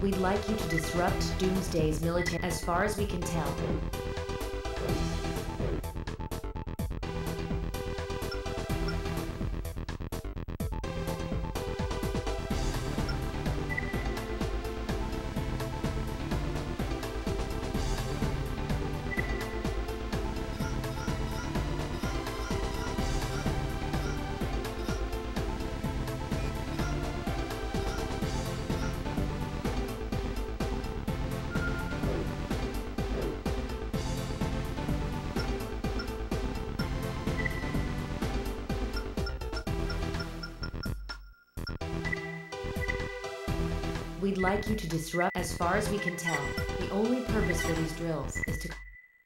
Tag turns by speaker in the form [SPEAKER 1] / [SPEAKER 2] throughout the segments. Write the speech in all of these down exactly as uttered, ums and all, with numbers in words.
[SPEAKER 1] We'd like you to disrupt Doomsday's military as far as we can tell. We'd like you to disrupt as far as we can tell. The only purpose for these drills is to...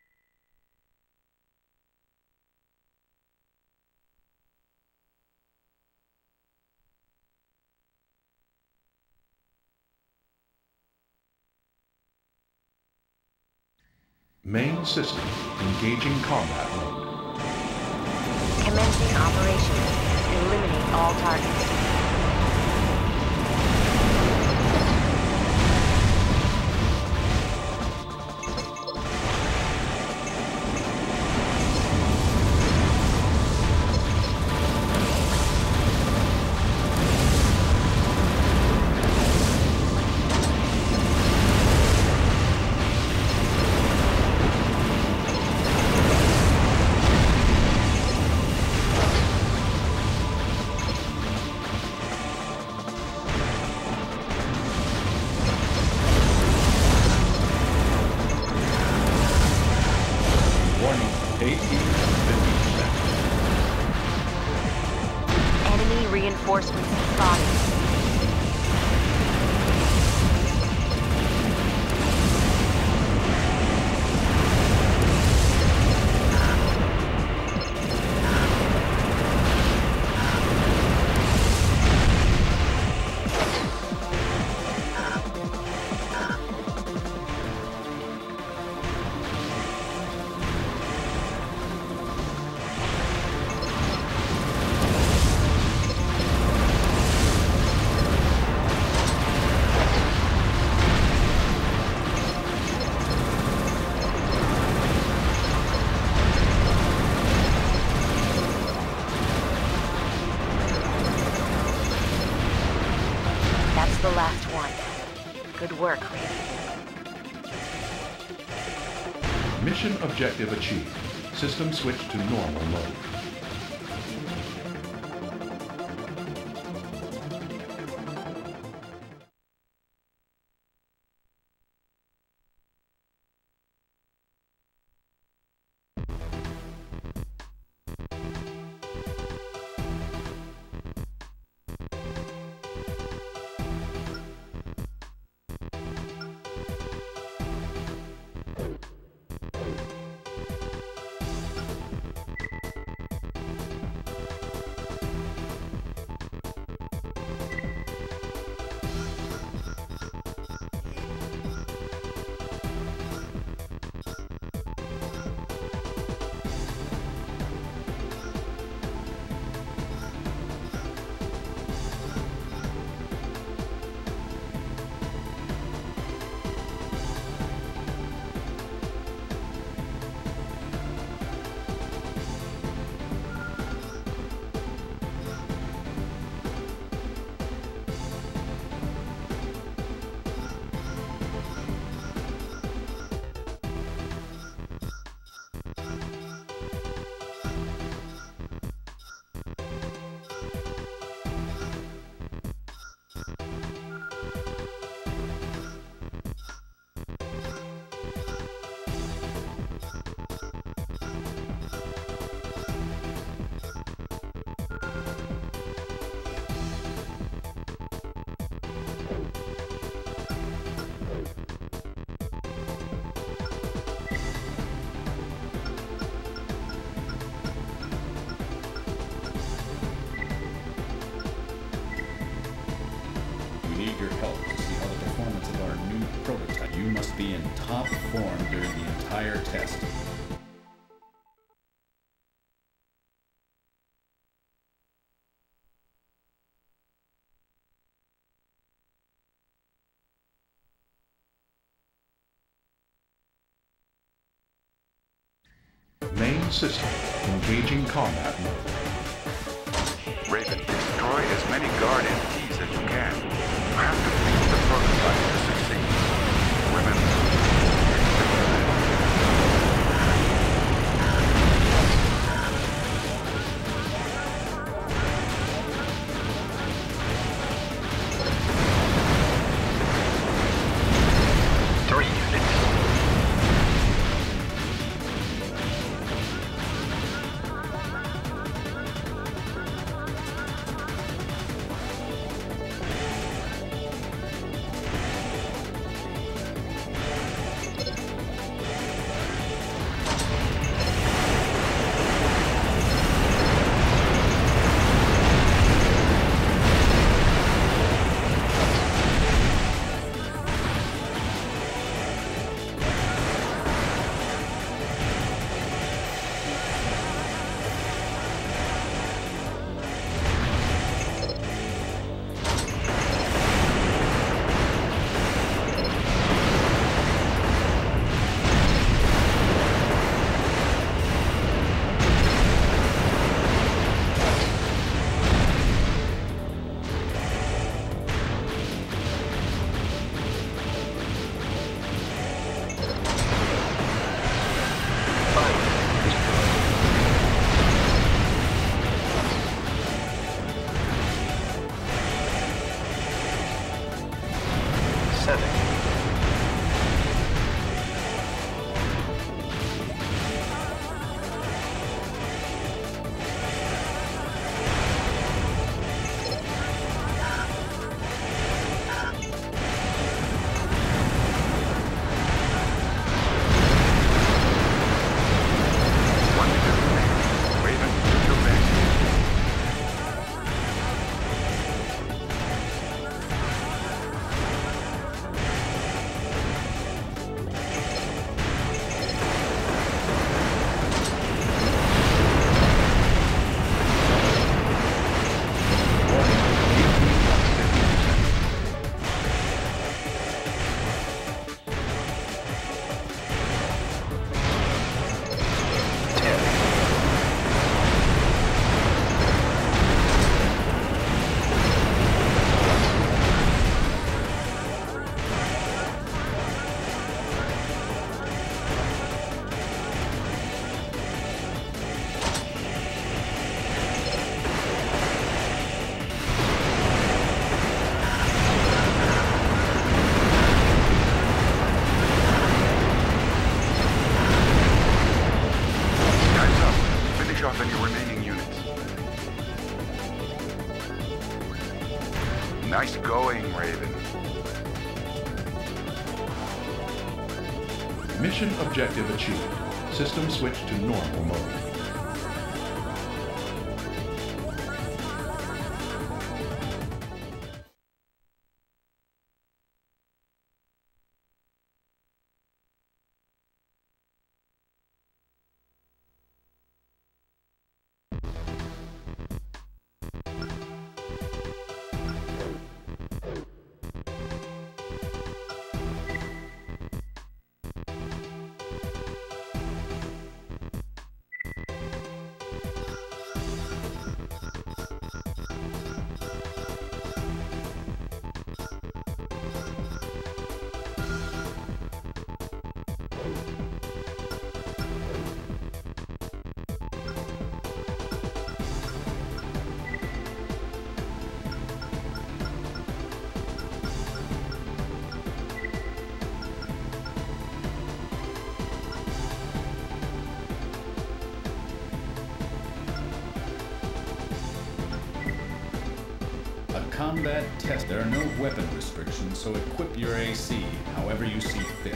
[SPEAKER 2] Main system engaging combat mode.
[SPEAKER 3] Commencing operation. Eliminate all targets. Enemy reinforcements spotted. That's the last one. Good work, Raven.
[SPEAKER 2] Mission objective achieved. System switched to normal mode.
[SPEAKER 4] Need your help to see how the performance of our new prototype. You must be in top form during the entire test.
[SPEAKER 2] Main system engaging combat mode.
[SPEAKER 5] Raven, destroy as many guard entities as you can. You have to fix the prototype to succeed. Remember, nice going, Raven.
[SPEAKER 2] Mission objective achieved. System switch to normal mode.
[SPEAKER 4] Combat test. There are no weapon restrictions, so equip your A C however you see fit.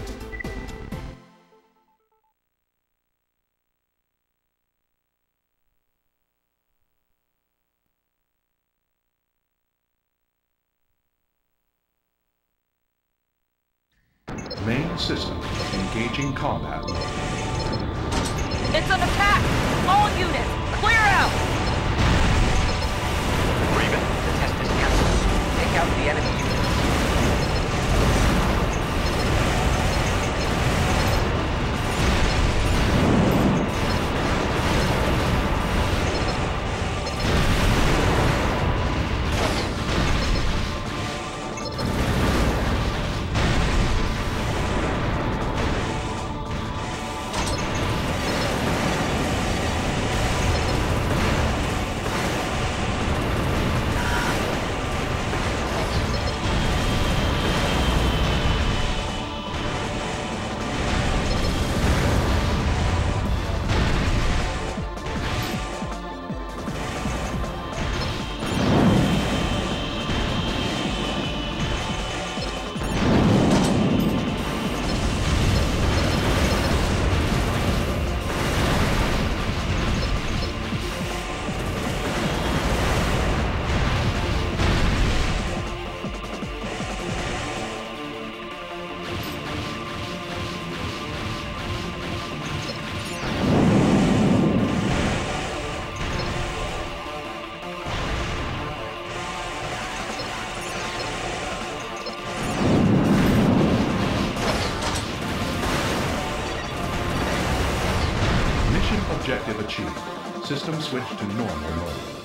[SPEAKER 2] Main system engaging combat mode.
[SPEAKER 3] It's an attack! All units, clear out!
[SPEAKER 5] Raven, the test is canceled. Take out the enemy units.
[SPEAKER 2] System switch to normal mode.